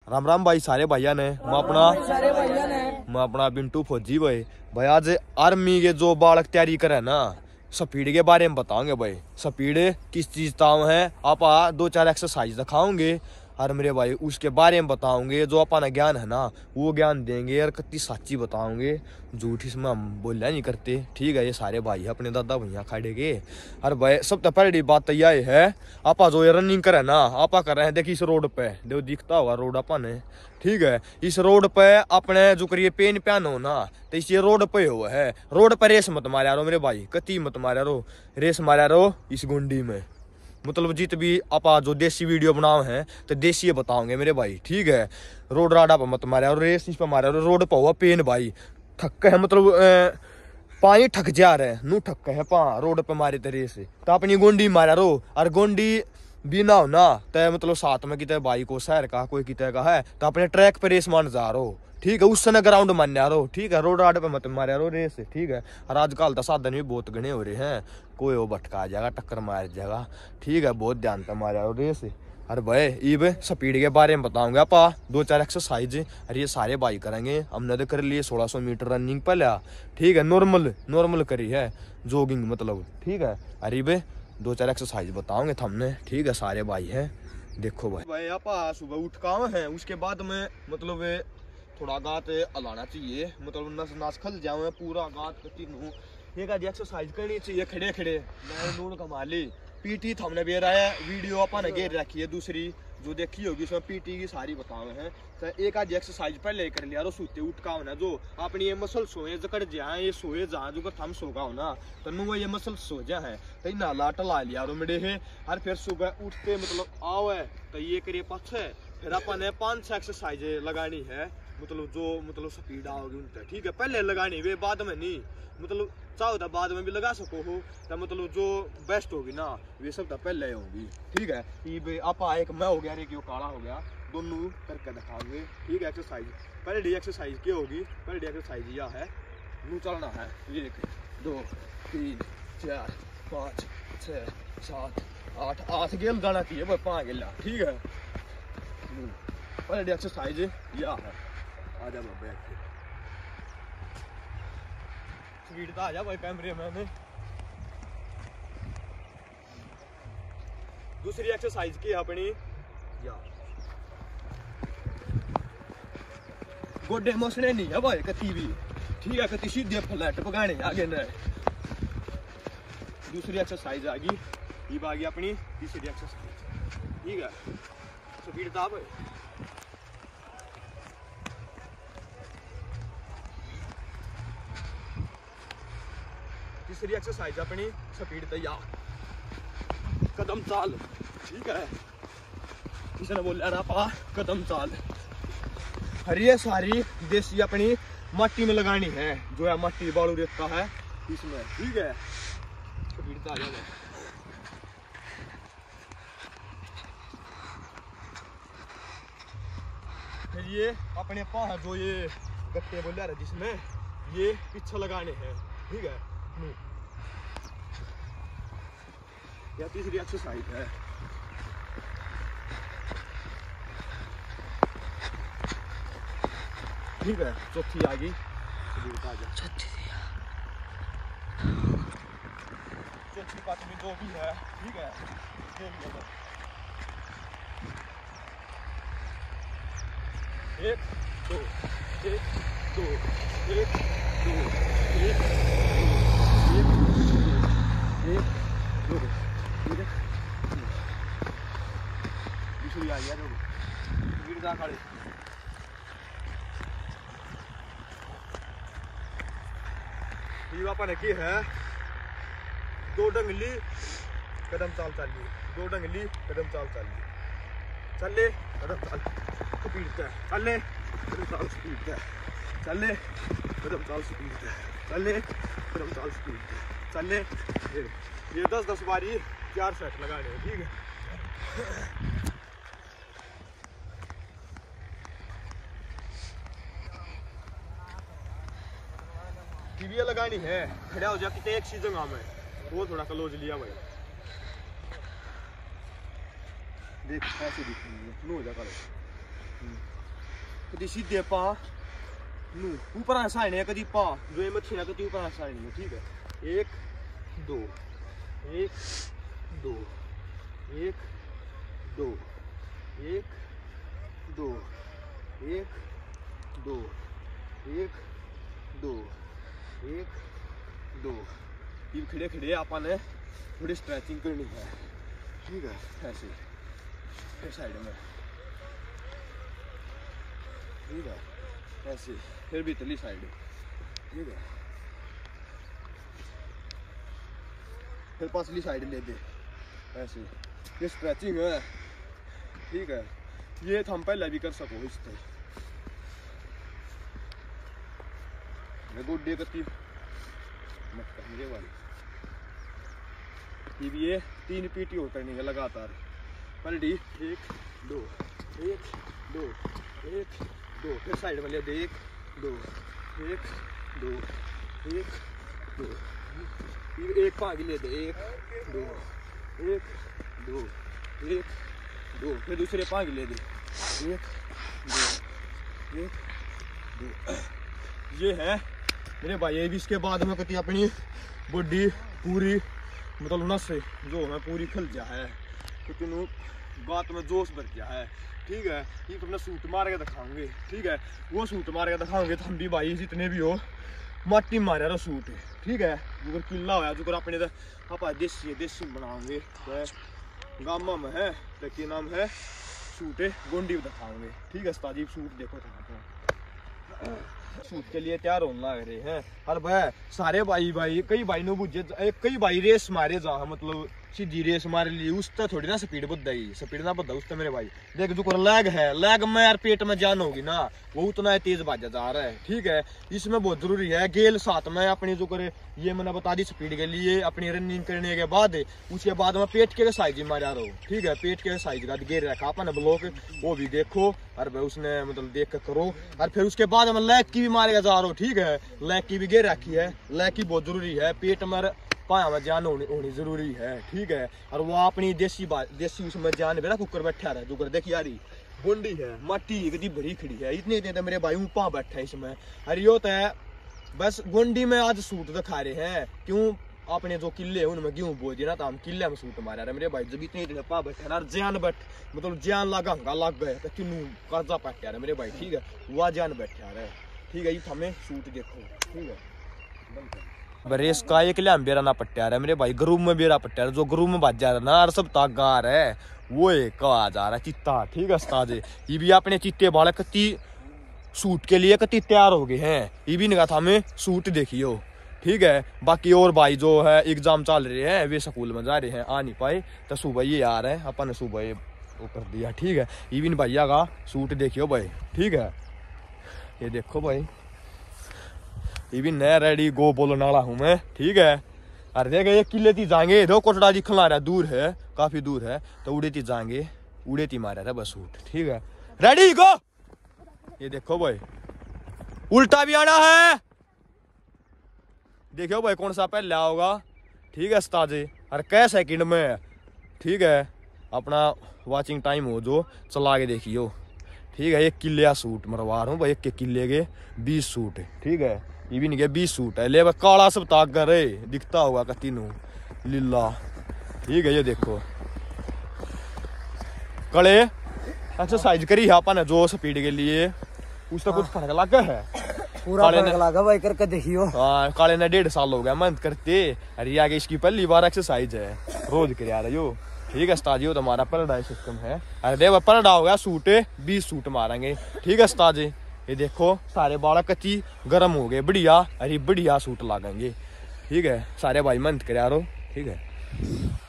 राम राम भाई सारे भैया ने मैं अपना बिंटू फौजी भाई आज आर्मी के जो बालक तैयारी करे ना स्पीड के बारे में बताओगे भाई। स्पीड किस चीज ताव है आप 2-4 एक्सरसाइज दिखाओगे और मेरे भाई उसके बारे में बताओगे। जो अपना ज्ञान है ना वो ज्ञान देंगे और कितनी सच्ची बताओगे, झूठ इसमें हम बोलना नहीं करते। ठीक है, ये सारे भाई है अपने दादा भैया खड़े के। और भाई सबसे पहली बात तो यह है आपा जो रनिंग करे ना आपा कर रहे हैं देखिए इस रोड पे देखो दिखता हुआ रोड अपन है। ठीक है, इस रोड पे अपने जो करिए पेन पहनो ना तो इस रोड पे हुआ है। रोड पर रेस मत मारा रो मेरे भाई, कति मत मारा रो, रेस मारा रो इस गुंडी में। मतलब जित भी आपा जो देसी वीडियो बनाओ है तो देसी बताओगे मेरे भाई। ठीक है, रोड राडा पर मत मारे और रेस इस पर मारे रोड पर हुआ पेन भाई ठक्क है। मतलब पानी ठक जा रहे नू ठक्क है पा रोड पे मारे तो रेस तो अपनी गोंडी मारा रो। और गोंडी भी ना हो ना तो मतलब साथ में कितने भाई को शहर का कोई कितने का है तो अपने ट्रैक पे रेस मान जा रो। ठीक है, उस समय ग्राउंड मान्या रो। ठीक है, रोड राड पे मत मारे रो रेस। ठीक है, और आजकल तो साधन भी बहुत घने हो रहे हैं, कोई वो भटका जाएगा टक्कर मार जाएगा। ठीक है, बहुत ध्यान पे मारे रो रेस। अरे भाई इब स्पीड के बारे में बताऊंगा आपा 2-4 एक्सरसाइज अरे ये सारे भाई करेंगे। हमने तो कर लिए 1600 मीटर रनिंग पहले। ठीक है, नॉर्मल करी है जॉगिंग मतलब। ठीक है, अरे भाई 2-4 एक्सरसाइज बताओगे हमने। ठीक है, सारे भाई हैं देखो भाई आपा सुबह उठ काम है उसके बाद में मतलब थोड़ा गात हलाना चाहिए, मतलब नस नस खल जाओ पूरा गात तीनों। एक आधी एक्सरसाइज करनी चाहिए खड़े खड़े। मैंने नून कमा ली पीटी हमने भी रहा है वीडियो अपन घेर रखी है दूसरी जो देखी होगी उसमें पीटी की सारी बतावे हैं। तो एक आधी एक्सरसाइज पहले कर लिया सोते उठ का होना जो अपनी ये मसल सोए जकड़ जाए ये सोए जहाँ जो थम सोगा होना तो नु ये मसल सो जा है तो नाला टला लिया रो मेरे है। और फिर सुबह उठते मतलब आओ है तो ये करिए पाछे फिर अपन ने 5-6 एक्सरसाइज लगानी है मतलब जो मतलब स्पीड आओगी उनसे। ठीक है, पहले लगानी वे बाद में नहीं, मतलब चाहो तो बाद में भी लगा सको हो तो मतलब जो बेस्ट होगी ना वे सब तो पहले होगी। ठीक है, ये आप एक मैं हो गया एक यो काला हो गया दोनों करके दिखाओगे। ठीक है, एक्सरसाइज पहले एक्सरसाइज क्या होगी, पहले एक्सरसाइज यह है नू चलना है 1 2 3 4 5 6 7 8 गेल जाना चाहिए भाई 5 गेला। ठीक है, पहले एक्सरसाइज यह है आजा बाबा स्पीड तो आ जा भाई कैमरे में हमें। दूसरी एक्सरसाइज की अपनी या गोडे मसने नहीं है भाई कति भी। ठीक है, कति सीधे फ्लैट पकाने आगे न। दूसरी एक्सरसाइज आ गई ये आ गई अपनी तीसरी एक्सरसाइज। ठीक है, स्पीड तो भाई तीसरी एक्सरसाइज अपनी स्पीड तैयार कदम चाल। ठीक है, किसी ने बोला रहा कदम चाल। हर ये सारी देसी अपनी मट्टी में लगानी है जो है मट्टी बालू रेता है इसमें। ठीक है, स्पीड तो आ जाएगा। फिर ये अपने पाँव जो ये गट्टे बोल रहा जिसमें ये पीछे लगाने हैं। ठीक है, यह तीसरी एक्सरसाइज है। ठीक है, चौथी आ गई चौथी पांचवी जो भी है। ठीक है, 1 2 1 2 1 2 1 2 1 दूसरी आ गया जो खड़े। अपन की है 2 डंगली कदम चाल चाली 2 डंगली कदम चाल चाली चले कदम चाल स्पीड है चले कदम चाल स्पीड है चले कदम चाल स्पीड है चले कदम चाल स्पीड है चले। ये 10-10 बारी 4 सेट लगाने हैं। ठीक है, टीवी लगानी है खड़ा हो जा कितने एक सीजन आम है वो थोड़ा क्लोज लिया भाई देख ऐसे दिखेंगे हो जा करो। कभी सीधे पा नू ऊपर साइने कभी पा जो ये मच्छी कभी ऊपर साइने ठीक है 1 2 1 2 1 2 1 2 1 2 1 2 1 2 ये खड़े खड़े अपन ने थोड़ी स्ट्रेचिंग करनी है ठीक है ऐसे फिर साइड में ठीक है ऐसे फिर भी तली साइड ठीक है फिर पसली साइड ले दे ऐसे ये स्ट्रेचिंग है ठीक है ये हम पहले भी कर सको इस तरह गुड्डे करती मत करने वाली ये 3 पीटी हो करनी है लगातार पलटी 1 2 1 2 1 2 फिर साइड में ले दे 1 2 1 2 1 2 फिर एक भाग ले दे 1 2 1 2 1 2 फिर दूसरे भाग ले दे 1 2 1 2 ये है मेरे भाई। ये भी इसके बाद में कती अपनी बॉडी पूरी मतलब नस जो है पूरी खल जा है क्योंकि बात में जोश बच गया है ठीक है। ये तुमने सूट मार के दिखाओगे ठीक है वो सूट मार के दिखाओगे तो हम भी भाई जितने भी हो माटी मारे रहा सूट ठीक है जो किला होया जो अपने आप देसी बनाओगे तो गामा में है तो क्या नाम है सूट गोंडी दिखाओगे ठीक है। उस्ताद जी सूट देखो तो सूट के लिए तैयार होने लग रहे हैं और भाई सारे भाई कई भाई नो बुझे कई भाई रेस मारे जा मतलब सीधी रेस मारे ली उस तक थोड़ी ना स्पीड बढ़ाई स्पीड ना बढ़ा उस तक मेरे भाई देख जो लैग है लैग में यार पेट में जान होगी ना वो उतना तेज भाजा जा रहा है ठीक है। इसमें बहुत जरूरी है गेल साथ में अपनी जो करे ये मैंने बता दी स्पीड के लिए अपनी रनिंग करने के बाद उसके बाद में पेट के साइज मारा रहो ठीक है। पेट के साइज का गेर रखा अपन ब्लॉक वो भी देखो और भाई उसने मतलब देख कर करो और फिर उसके बाद में लैग की भी मारेगा जा रहा हो ठीक है। लैग की भी गेर रखी है लैग की बहुत जरूरी है पेट में पाया में जान होनी जरूरी है ठीक है। और वो अपनी देसी उसमें जान बेटा कुकर बैठा रहा जो कर देखी यारी बोंडी है माटी कितनी बड़ी खड़ी है इतने तो मेरे भाई ऊपा बैठा है इसमें। अरे यो तो है बस गोंडी में आज सूट दिखा रहे हैं क्यों अपने जो किले उनमें गेहूं बोझ ना तो हम किले में सूट मारा रहे मेरे भाई जब इतने पा बैठे ना जान बैठ मतलब जान लगा हंगा लग गए तो क्यों कर्जा बैठे रहे मेरे भाई ठीक है वह जान बैठे रहे ठीक है। ये हमें सूट देखो ठीक है रेस का एक लिया बेरा ना पट्टा रहा है मेरे भाई ग्रुप में बेरा पट्टा रहा जो ग्रुप में बाज जा रहा ना सब तागार है वो एक आ जा रहा है चित्ता ठीक है। उस्ताद ये भी अपने चित्ते बालक कति सूट के लिए कति तैयार हो गए हैं ये भी निकाह था हमें सूट देखियो ठीक है। बाकी और भाई जो है एग्जाम चल रहे हैं वे स्कूल में जा रहे हैं आ नहीं पाए तो सुबह ये आ रहे हैं अपन सुबह वो कर दिया ठीक है। ये भी भैया का सूट देखियो भाई ठीक है। ये देखो भाई ये भी नया रेडी गो बोलने वाला हूँ मैं ठीक है। अरे देख ये किले ती जाएंगे दो कोटड़ा जी खिला रहा दूर है काफी दूर है तो उड़े ती जाएंगे उड़े ती मारा था बस सूट ठीक है। रेडी गो ये देखो भाई उल्टा भी आना है देखो भाई कौन सा पहले होगा ठीक है। उस्ताद जी अरे कै सेकंड में ठीक है अपना वाचिंग टाइम हो जो चला के देखियो ठीक है। 1 किले सूट मरवा रहा हूँ भाई 1 किले के 20 सूट ठीक है। ये भी नहीं 20 सूट है ले काला सब तागर है दिखता होगा कती नु लीला ठीक है। ये देखो कड़े एक्सरसाइज करी है अपन जो स्पीड के लिए उसका कुछ फर्क लगा है पूरा फर्क लगा भाई करके देखियो। हाँ काले ने 1.5 साल हो गया मेहनत करते अरे आगे इसकी पहली बार एक्सरसाइज है रोज कर आ रहा यो ठीक है। उस्ताद जी तो हमारा पलड़ा सिस्टम है अरे देख पलड़ा हो गया सूट 20 सूट मारेंगे ठीक है। उस्ताद जी ये देखो सारे बालक कच्ची गर्म हो गए बढ़िया अरे बढ़िया सूट लागेंगे ठीक है। सारे भाई मेहनत कर ठीक है।